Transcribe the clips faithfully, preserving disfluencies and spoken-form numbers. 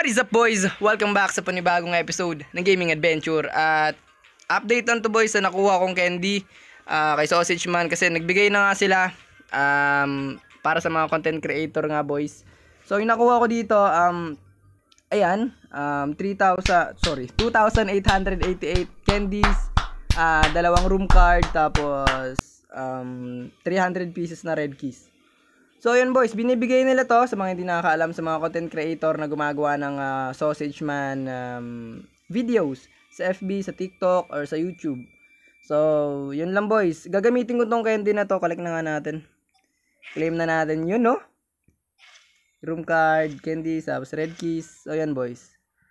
What is up, boys? Welcome back sa panibagong episode ng Gaming Adventure. At update lang to, boys, na nakuha kong candy uh, kay Sausage Man, kasi nagbigay na nga sila um, para sa mga content creator nga, boys. So yung nakuha ko dito, um, ayan, um, three thousand, sorry, two thousand eight hundred eighty-eight candies, uh, dalawang room card, tapos um, three hundred pieces na red keys. So yun, boys, binibigay nila to sa mga hindi nakakaalam, sa mga content creator na gumagawa ng uh, Sausage Man um, videos sa F B, sa TikTok, or sa YouTube. So yun lang, boys, gagamitin ko tong candy na to. Collect na nga natin, claim na natin yun, no? Room card, candy, tapos red keys. So yan, boys,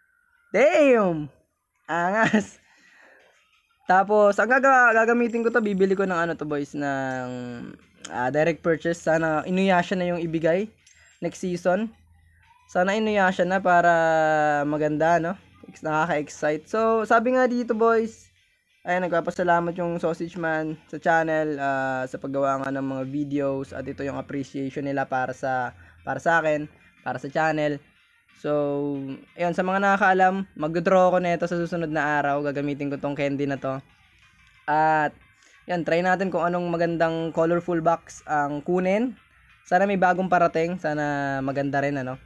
damn, angas. Tapos ang gaga gagamitin ko to, bibili ko ng ano to, boys, ng Uh, direct purchase. Sana inuyasya na yung ibigay next season. Sana inuyasya na para maganda, no? Nakaka-excite. So, sabi nga dito, boys, ay nagpapasalamat yung Sausage Man sa channel, uh, sa paggawa nga ng mga videos, at ito yung appreciation nila para sa para sa akin, para sa channel. So, ayun, sa mga nakakaalam, mag-draw ko na ito sa susunod na araw. Gagamitin ko tong candy na to. At yan, try natin kung anong magandang colorful box ang kunin. Sana may bagong parating. Sana maganda rin, ano.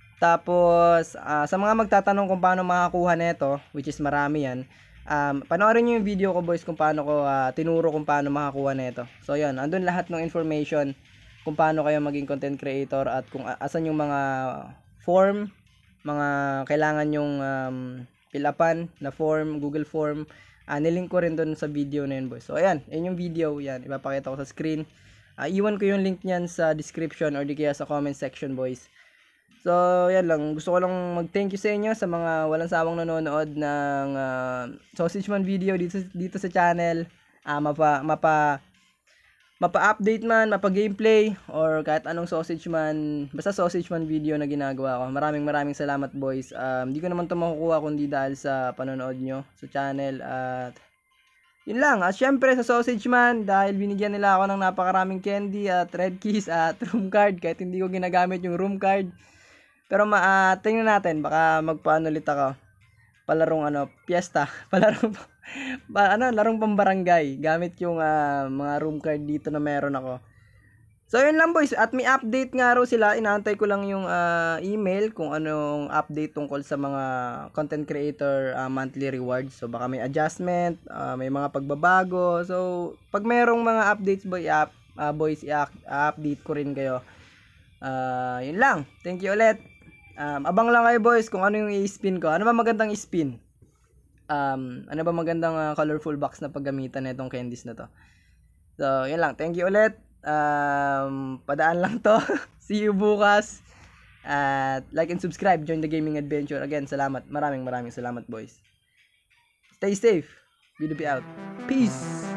Tapos, uh, sa mga magtatanong kung paano makakuha nito, which is marami yan, um, panoorin nyo yung video ko, boys, kung paano ko uh, tinuro kung paano makakuha nito. So, yan, andun lahat ng information kung paano kayo maging content creator, at kung uh, asan yung mga form, mga kailangan yung um, fill upan na form, Google form. Uh, nilink ko rin doon sa video na yun, boys. So ayan, yun yung video, yan, ipapakita ko sa screen. Uh, iwan ko yung link niyan sa description or di kaya sa comment section, boys. So yan lang, gusto ko lang mag thank you sa inyo sa mga walang sawang nanonood ng uh, Sausage Man video dito dito sa channel. Uh, mapa mapa mapa-update man, mapa-gameplay, or kahit anong Sausage Man, basta Sausage Man video na ginagawa ko. Maraming maraming salamat, boys. Um, hindi ko naman ito makukuha kundi dahil sa panonood nyo sa channel. At yun lang. At syempre sa Sausage Man, dahil binigyan nila ako ng napakaraming candy at red keys at room card, kahit hindi ko ginagamit yung room card. Pero ma uh, tingnan natin, baka magpaano ulit ako. Palarong ano, piyesta, palarong ba, ano, larong pambarangay gamit yung uh, mga room card dito na meron ako. So yun lang, boys, at may update nga raw sila. Inaantay ko lang yung uh, email kung anong update tungkol sa mga content creator uh, monthly rewards. So baka may adjustment, uh, may mga pagbabago. So pag merong mga updates, boy, uh, uh, boys, i-update ko rin kayo. Uh, yun lang, thank you ulit. Um, abang lang kayo, boys, kung ano yung i-spin ko. Ano ba magandang i-spin? Um, ano ba magandang uh, colorful box na paggamitan na itong candies na to? So, yun lang. Thank you ulit. Um, padaan lang to. See you bukas. At like and subscribe. Join the Gaming Adventure. Again, salamat. Maraming maraming salamat, boys. Stay safe. B D P out. Peace.